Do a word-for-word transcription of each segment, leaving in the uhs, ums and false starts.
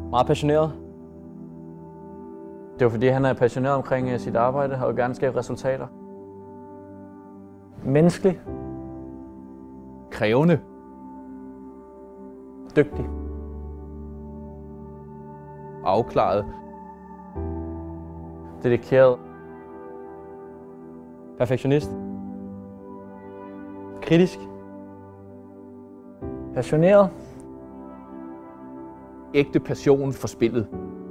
Meget passioneret. Det er fordi, han er passioneret omkring sit arbejde og vil gerne skabe resultater. Menneskelig. Krævende. Dygtig. Afklaret. Dedikeret. Perfektionist. Kritisk. Passioneret. Ægte passion for spillet.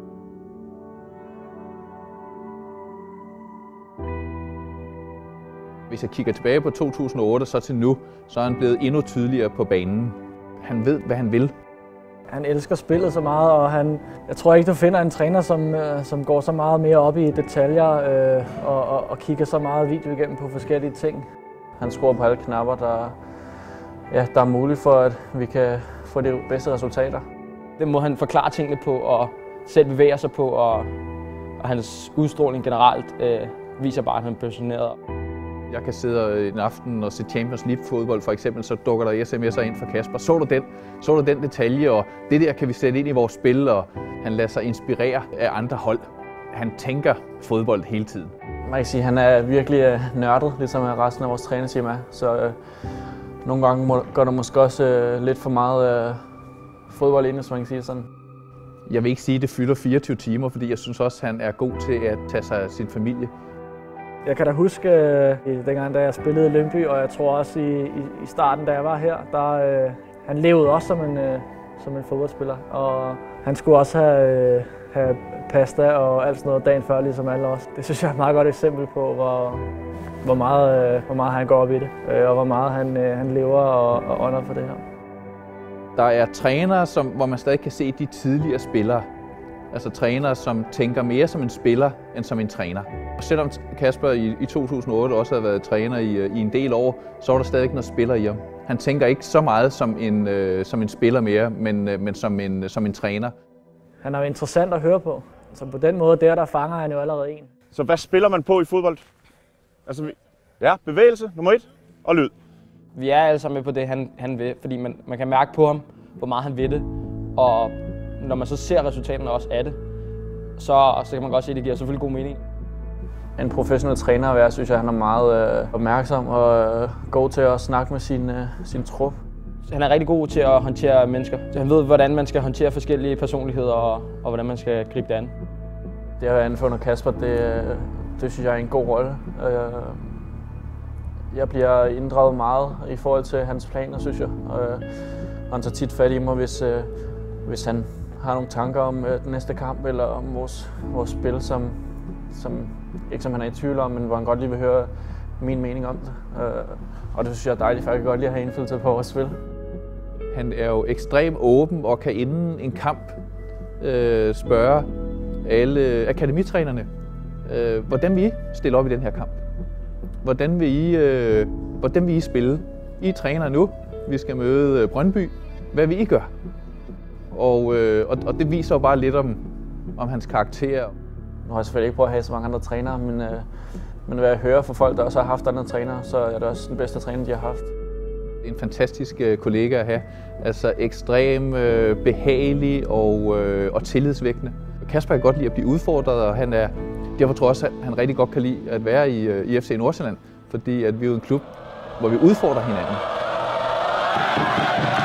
Hvis jeg kigger tilbage på to tusind og otte så til nu, så er han blevet endnu tydeligere på banen. Han ved, hvad han vil. Han elsker spillet så meget, og han, jeg tror ikke, du finder en træner, som, som går så meget mere op i detaljer øh, og, og, og kigger så meget video igennem på forskellige ting. Han skruer på alle knapper, der, ja, der er muligt for, at vi kan få de bedste resultater. Den måde han forklarer tingene på og selv bevæger sig på, og, og hans udstråling generelt øh, viser bare, at han er passioneret. Jeg kan sidde en aften og se Champions League fodbold for eksempel, så dukker der sms'er ind fra Kasper. Så du den? Så du den detalje, og det der kan vi sætte ind i vores spil, og han lader sig inspirere af andre hold. Han tænker fodbold hele tiden. Man kan sige, at han er virkelig nørdet, ligesom resten af vores trænerteam er. Så øh, nogle gange må, går der måske også øh, lidt for meget øh, fodbold ind, hvis man kan sige sådan. Jeg vil ikke sige, at det fylder fireogtyve timer, fordi jeg synes også, at han er god til at tage sig af sin familie. Jeg kan da huske, øh, dengang da jeg spillede i Lyngby, og jeg tror også i, i, i starten, da jeg var her, der øh, han levede også som en, øh, som en fodboldspiller. Og han skulle også have, øh, have pasta og alt sådan noget dagen før, ligesom alle os. Det synes jeg er et meget godt eksempel på, hvor, hvor, meget, øh, hvor meget han går op i det, øh, og hvor meget han, øh, han lever og, og ånder for det her. Der er trænere, som, hvor man stadig kan se de tidligere spillere. Altså trænere, som tænker mere som en spiller, end som en træner. Og selvom Kasper i, i to tusind og otte også havde været træner i, i en del år, så var der stadig ikke noget spiller i ham. Han tænker ikke så meget som en, øh, som en spiller mere, men, øh, men som, en, som en træner. Han er jo interessant at høre på. Så på den måde der, der fanger han jo allerede en. Så hvad spiller man på i fodbold? Altså, ja, bevægelse, nummer et, og lyd. Vi er alle sammen med på det, han, han vil, fordi man, man kan mærke på ham, hvor meget han vil det. Og når man så ser resultaterne også af det, så, så kan man godt se, at det giver selvfølgelig god mening. En professionel træner at være, synes jeg, han er meget øh, opmærksom og øh, god til at snakke med sin, øh, sin trup. Han er rigtig god til at håndtere mennesker. Han ved, hvordan man skal håndtere forskellige personligheder og, og hvordan man skal gribe det an. Det har jeg anfundet Kasper, det, det synes jeg er en god rolle. Jeg bliver inddraget meget i forhold til hans planer, synes jeg. Og han tager tit fat i mig, hvis, hvis han har nogle tanker om den næste kamp eller om vores, vores spil, som, som ikke som han er i tvivl om, men hvor han godt lige vil høre min mening om det. Og det synes jeg er dejligt, for jeg kan godt lide at have indflydelse på vores spil. Han er jo ekstremt åben og kan inden en kamp øh, spørge alle akademitrænerne, øh, hvordan vil I stille op i den her kamp? Hvordan vil I, øh, hvordan vil I spille? I er træner nu, vi skal møde Brøndby. Hvad vil I gøre? Og, øh, og, og det viser jo bare lidt om, om hans karakter. Nu har jeg selvfølgelig ikke prøvet at have så mange andre trænere, men, øh, men hvad jeg hører fra folk, der også har haft andre trænere, så er det også den bedste træner, de har haft. En fantastisk øh, kollega at have. Altså ekstrem øh, behagelig og, øh, og tillidsvækkende. Kasper kan godt lide at blive udfordret, og han er, derfor tror jeg også, at han rigtig godt kan lide at være i, i F C Nordsjælland, fordi at vi er en klub, hvor vi udfordrer hinanden.